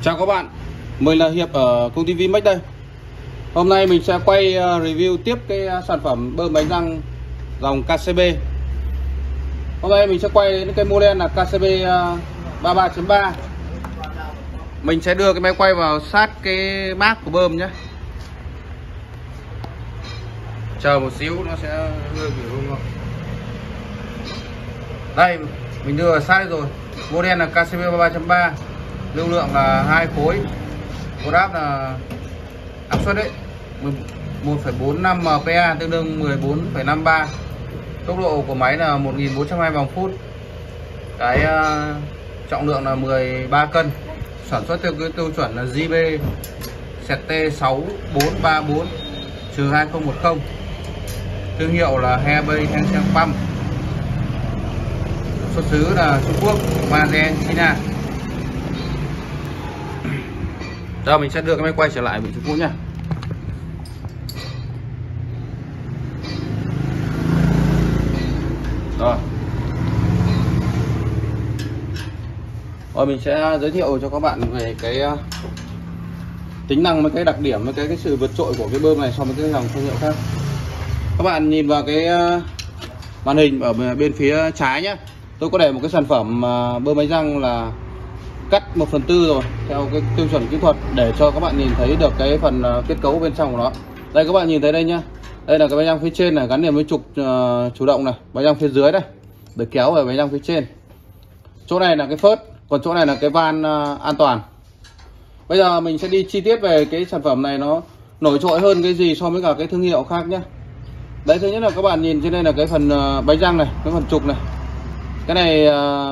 Chào các bạn, mình là Hiệp ở công ty Vimex đây. Hôm nay mình sẽ quay review tiếp cái sản phẩm bơm đánh răng dòng KCB. Hôm nay mình sẽ quay đến cái model là KCB 33.3. Mình sẽ đưa cái máy quay vào sát cái mác của bơm nhé. Chờ một xíu nó sẽ hơi bị rung. Đây, mình đưa vào sát rồi. Model là KCB 33.3. Lưu lượng là 2 khối, cột áp là áp suất đấy 1,45 MPa tương đương 14,53. Tốc độ của máy là 1420 vòng phút. Cái trọng lượng là 13 cân. Sản xuất theo cái tiêu chuẩn là JB CT6434-2010. Thương hiệu là Hebei Hengsheng Pump. Xuất xứ là Trung Quốc, Argentina. Giờ mình sẽ đưa cái máy quay trở lại vị trí cũ nha. Rồi mình sẽ giới thiệu cho các bạn về cái tính năng với cái đặc điểm với cái sự vượt trội của cái bơm này so với cái dòng thương hiệu khác. Các bạn nhìn vào cái màn hình ở bên phía trái nhé. Tôi có để một cái sản phẩm bơm đánh răng là cắt 1/4 rồi theo cái tiêu chuẩn kỹ thuật để cho các bạn nhìn thấy được cái phần kết cấu bên trong của nó. Đây các bạn nhìn thấy đây nhá. Đây là cái bánh răng phía trên này gắn liền với trục chủ động này, bánh răng phía dưới đây để kéo về bánh răng phía trên. Chỗ này là cái phớt, còn chỗ này là cái van an toàn. Bây giờ mình sẽ đi chi tiết về cái sản phẩm này nó nổi trội hơn cái gì so với cả cái thương hiệu khác nhé. Đấy, thứ nhất là các bạn nhìn trên đây là cái phần bánh răng này, cái phần trục này. Cái này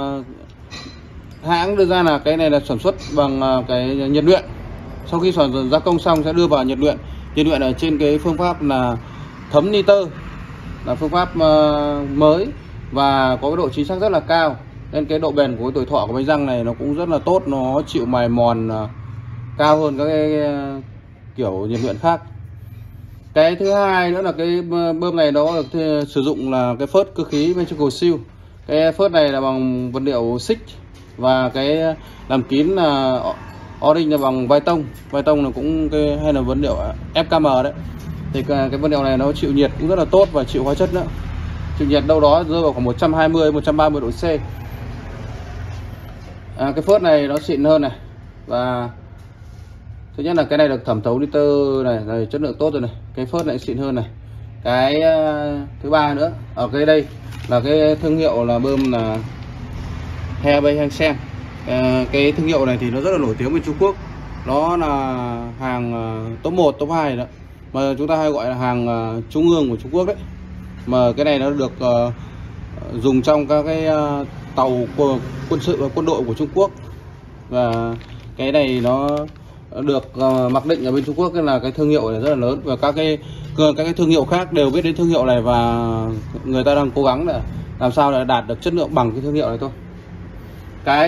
hãng đưa ra là cái này là sản xuất bằng cái nhiệt luyện. Sau khi gia công xong sẽ đưa vào nhiệt luyện. Nhiệt luyện ở trên cái phương pháp là thấm nitơ, là phương pháp mới và có cái độ chính xác rất là cao, nên cái độ bền của cái tuổi thọ của bánh răng này nó cũng rất là tốt, nó chịu mài mòn cao hơn các cái kiểu nhiệt luyện khác. Cái thứ hai nữa là cái bơm này nó được sử dụng là cái phớt cơ khí Ventricle Seal. Cái phớt này là bằng vật liệu xích và cái làm kín là O-ring là bằng vai tông. Vai tông là cũng cái, hay là vật liệu FKM đấy. Thì cái vật liệu này nó chịu nhiệt cũng rất là tốt và chịu hóa chất nữa. Chịu nhiệt đâu đó rơi vào khoảng 120-130 độ C. Cái phớt này nó xịn hơn này. Và thứ nhất là cái này được thẩm thấu nitơ này chất lượng tốt rồi này. Cái phớt này xịn hơn này. Cái thứ ba nữa ở cái đây là cái thương hiệu là bơm là Hebei Hengsheng. Cái thương hiệu này thì nó rất là nổi tiếng bên Trung Quốc. Nó là hàng top 1, top 2 đó, mà chúng ta hay gọi là hàng trung ương của Trung Quốc đấy. Mà cái này nó được dùng trong các cái tàu quân sự và quân đội của Trung Quốc. Và cái này nó được mặc định ở bên Trung Quốc, nên là cái thương hiệu này rất là lớn. Và các cái thương hiệu khác đều biết đến thương hiệu này và người ta đang cố gắng để làm sao để đạt được chất lượng bằng cái thương hiệu này thôi. Cái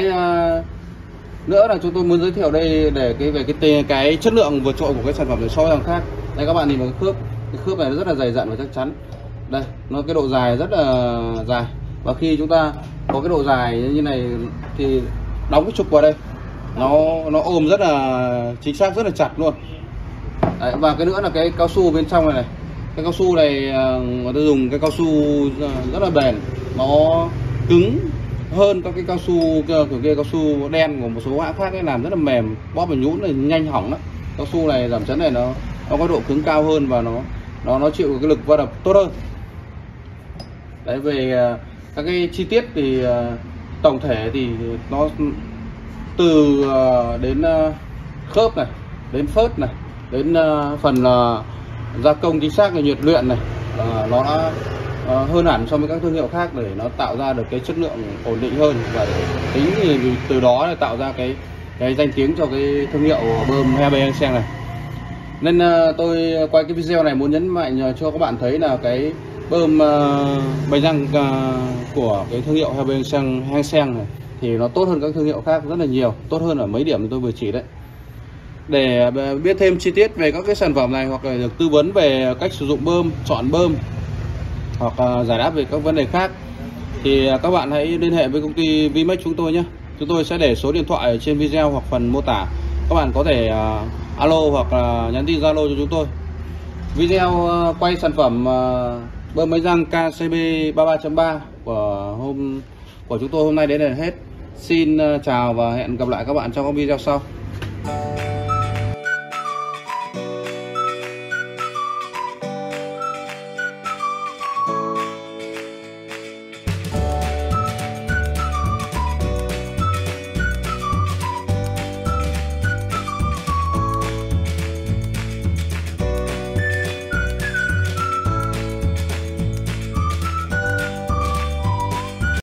nữa là chúng tôi muốn giới thiệu đây để về cái chất lượng vượt trội của cái sản phẩm này so với thằng khác. Đây các bạn nhìn vào cái khớp này nó rất là dày dặn và chắc chắn. Đây, nó cái độ dài rất là dài, và khi chúng ta có cái độ dài như này thì đóng cái trục vào đây nó ôm rất là chính xác, rất là chặt luôn. Đấy, và cái nữa là cái cao su bên trong này, cái cao su này người ta dùng cái cao su rất là bền, nó cứng hơn các cái cao su kiểu kia, cao su đen của một số hãng khác ấy, làm rất là mềm, bóp và nhún là nhanh hỏng đó. Cao su này giảm chấn này nó có độ cứng cao hơn và nó chịu cái lực va đập tốt hơn. Đấy, về các cái chi tiết thì tổng thể thì nó từ đến khớp này, đến phớt này, đến phần gia công chính xác là nhiệt luyện này, nó đã hơn hẳn so với các thương hiệu khác để nó tạo ra được cái chất lượng ổn định hơn, và tính thì từ đó để tạo ra cái danh tiếng cho cái thương hiệu bơm Hebei Hengsheng này. Nên tôi quay cái video này muốn nhấn mạnh cho các bạn thấy là cái bơm bánh răng của cái thương hiệu Hebei Hengsheng này thì nó tốt hơn các thương hiệu khác rất là nhiều, tốt hơn ở mấy điểm tôi vừa chỉ đấy. Để biết thêm chi tiết về các cái sản phẩm này, hoặc là được tư vấn về cách sử dụng bơm, chọn bơm, hoặc giải đáp về các vấn đề khác, thì các bạn hãy liên hệ với công ty Vimex chúng tôi nhé. Chúng tôi sẽ để số điện thoại ở trên video hoặc phần mô tả các bạn có thể alo hoặc là nhắn tin Zalo cho chúng tôi. Video quay sản phẩm bơm máy răng KCB 33.3 của chúng tôi hôm nay đến là hết. Xin chào và hẹn gặp lại các bạn trong các video sau.